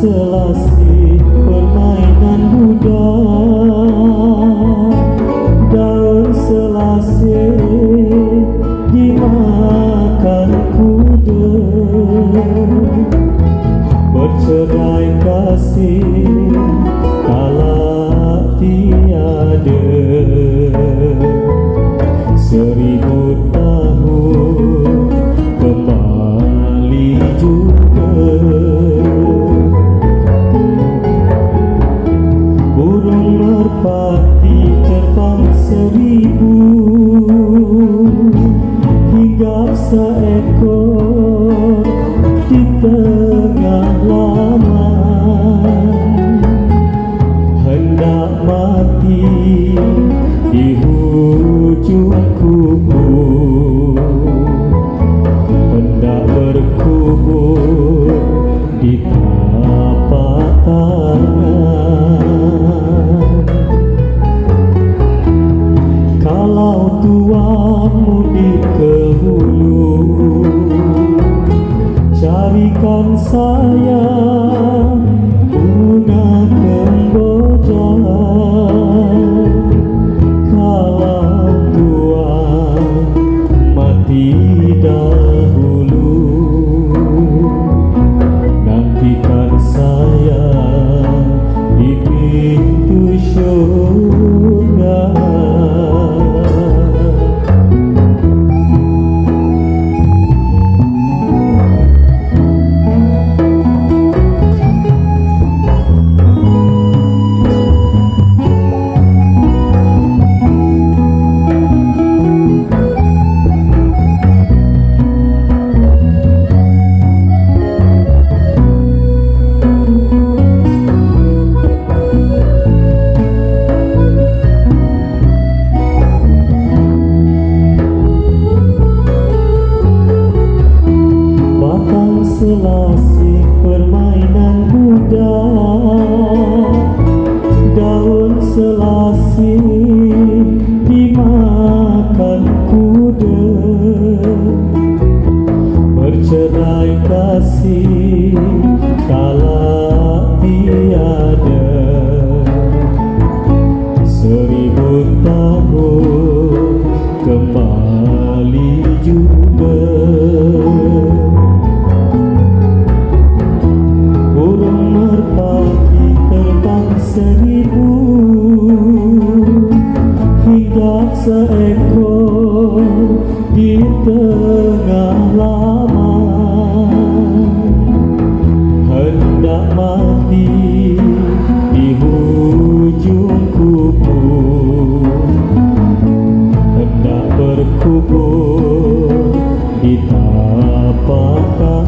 selasih permainan budak, daun selasih dimakan kuda, bercerai kasih kala tiada, 1000 tahun kembali juga. Burung merpati terbang 1000, hinggap seekor di tengah laman, hendak mati di hujung kuku, hendak berkubur di tapak tangan. Kalau tuamu di kehulu, carikan saya bunga kemboja. Kalau tuan mati dahulu, nantikan saya di pintu syurga. Selasih permainan budak, daun selasih dimakan kuda, bercerai kasih kala tiada, 1000 tahun kembali juga. Burung merpati terbang 1000, hinggap seekor di tengah laman, hendak mati di hujung kuku, hendak berkubur di tapak tangan.